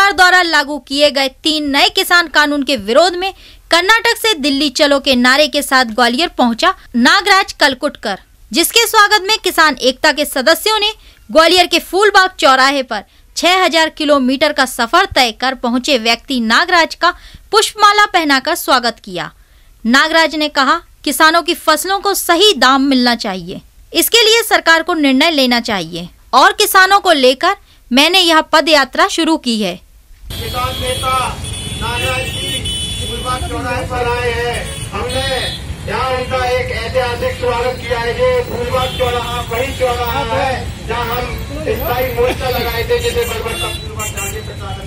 सरकार द्वारा लागू किए गए 3 नए किसान कानून के विरोध में कर्नाटक से दिल्ली चलो के नारे के साथ ग्वालियर पहुंचा नागराज कलकुटकर, जिसके स्वागत में किसान एकता के सदस्यों ने ग्वालियर के फूलबाग चौराहे पर 6000 किलोमीटर का सफर तय कर पहुंचे व्यक्ति नागराज का पुष्पमाला पहनाकर स्वागत किया। नागराज ने कहा, किसानों की फसलों को सही दाम मिलना चाहिए, इसके लिए सरकार को निर्णय लेना चाहिए और किसानों को लेकर मैंने यह पद यात्रा शुरू की है। किसान नेता नागराज जी फूलबाग चौराहे पर आए हैं। हमने यहाँ उनका एक ऐतिहासिक स्वागत किया है। ये फूलबाग चौराहा वही चौराहा है जहाँ हम स्थायी मोर्चा लगाए थे, जिसे बरबट्टा फूलबाग जाने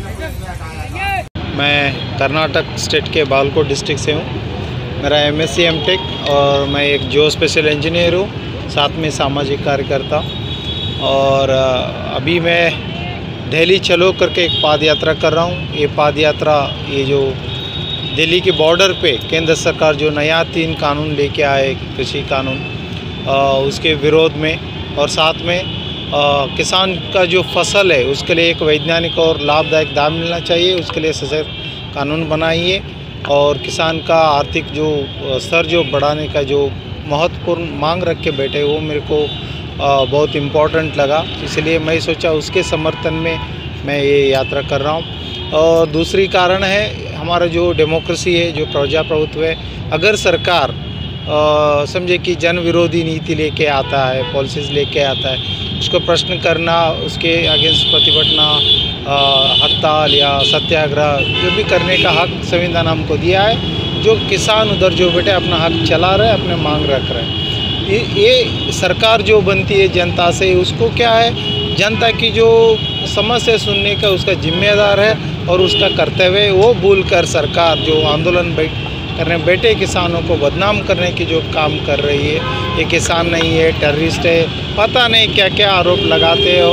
प्रचार। मैं कर्नाटक स्टेट के बालकोट डिस्ट्रिक्ट से हूँ। मेरा MSc M.Tech और मैं एक जियो स्पेशल इंजीनियर हूँ, साथ में सामाजिक कार्यकर्ता। और अभी मैं दिल्ली चलो करके एक पाद यात्रा कर रहा हूँ। ये पाद यात्रा ये जो दिल्ली के बॉर्डर पे केंद्र सरकार जो नया 3 कानून लेके आए, कृषि कानून, उसके विरोध में, और साथ में किसान का जो फसल है उसके लिए एक वैज्ञानिक और लाभदायक दाम मिलना चाहिए, उसके लिए सशक्त कानून बनाइए। और किसान का आर्थिक जो स्तर जो बढ़ाने का जो महत्वपूर्ण मांग रख के बैठे, वो मेरे को बहुत इम्पोर्टेंट लगा, इसलिए मैं सोचा उसके समर्थन में मैं ये यात्रा कर रहा हूँ। और दूसरी कारण है हमारा जो डेमोक्रेसी है, जो प्रजाप्रभुत्व है, अगर सरकार समझे कि जन विरोधी नीति लेके आता है, पॉलिसीज़ लेके आता है, उसको प्रश्न करना, उसके अगेंस्ट प्रतिभटना, हड़ताल या सत्याग्रह जो भी करने का हक संविधान हमको दिया है। जो किसान उधर जो बेटे अपना हक चला रहे, अपने मांग रख रहे हैं, ये सरकार जो बनती है जनता से, उसको क्या है, जनता की जो समस्या सुनने का उसका जिम्मेदार है और उसका कर्तव्य है। वो भूलकर सरकार जो आंदोलन करने बैठे किसानों को बदनाम करने की जो काम कर रही है, ये किसान नहीं है, टेररिस्ट है, पता नहीं क्या क्या आरोप लगाते हैं।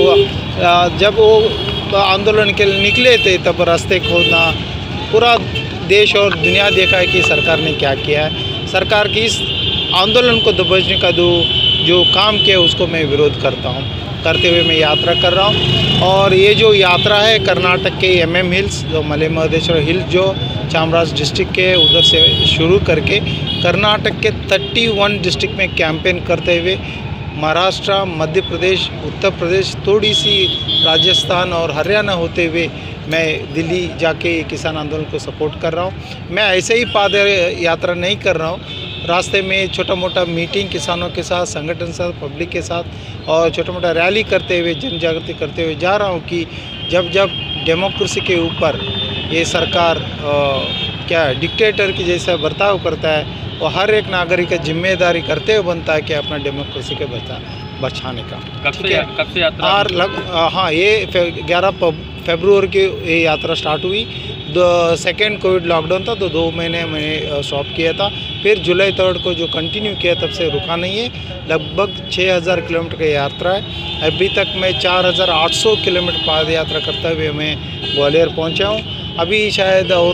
और जब वो आंदोलन के लिए निकले थे तब रास्ते खोदना, पूरा देश और दुनिया देखा है कि सरकार ने क्या किया है। सरकार की इस आंदोलन को दबोचने का जो काम किया उसको मैं विरोध करते हुए मैं यात्रा कर रहा हूँ। और ये जो यात्रा है कर्नाटक के MM हिल्स, जो मले महादेश्वर हिल्स जो चामराज डिस्ट्रिक्ट के उधर से शुरू करके कर्नाटक के 31 डिस्ट्रिक्ट में कैंपेन करते हुए महाराष्ट्र, मध्य प्रदेश, उत्तर प्रदेश, थोड़ी सी राजस्थान और हरियाणा होते हुए मैं दिल्ली जाके किसान आंदोलन को सपोर्ट कर रहा हूँ। मैं ऐसे ही पाद यात्रा नहीं कर रहा हूँ, रास्ते में छोटा मोटा मीटिंग किसानों के साथ, संगठन के साथ, पब्लिक के साथ और छोटा मोटा रैली करते हुए, जन जागृति करते हुए जा रहा हूँ कि जब डेमोक्रेसी के ऊपर ये सरकार क्या डिक्टेटर की जैसा बर्ताव करता है, और हर एक नागरिक का जिम्मेदारी करते हुए बनता है कि अपना डेमोक्रेसी के बचाने का। कब से यात्रा? हाँ, ये 11 फरवरी की ये यात्रा स्टार्ट हुई। सेकेंड कोविड लॉकडाउन था तो 2 महीने मैंने स्टॉप किया था, फिर जुलाई 3 को जो कंटिन्यू किया, तब से रुका नहीं है। लगभग 6000 किलोमीटर की यात्रा है। अभी तक मैं 4800 किलोमीटर पाद यात्रा करते हुए मैं ग्वालियर पहुंचा हूं। अभी शायद और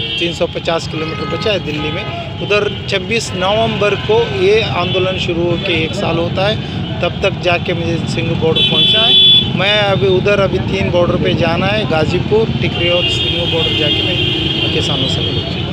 350 किलोमीटर बचा है दिल्ली में। उधर 26 नवंबर को ये आंदोलन शुरू होकर 1 साल होता है, तब तक जाके मुझे सिंघू बॉर्डर पहुंचना है। मैं अभी 3 बॉर्डर पे जाना है, गाजीपुर, टिकरी और सिंघू बॉर्डर जाके मैं किसानों से मिलूँगा।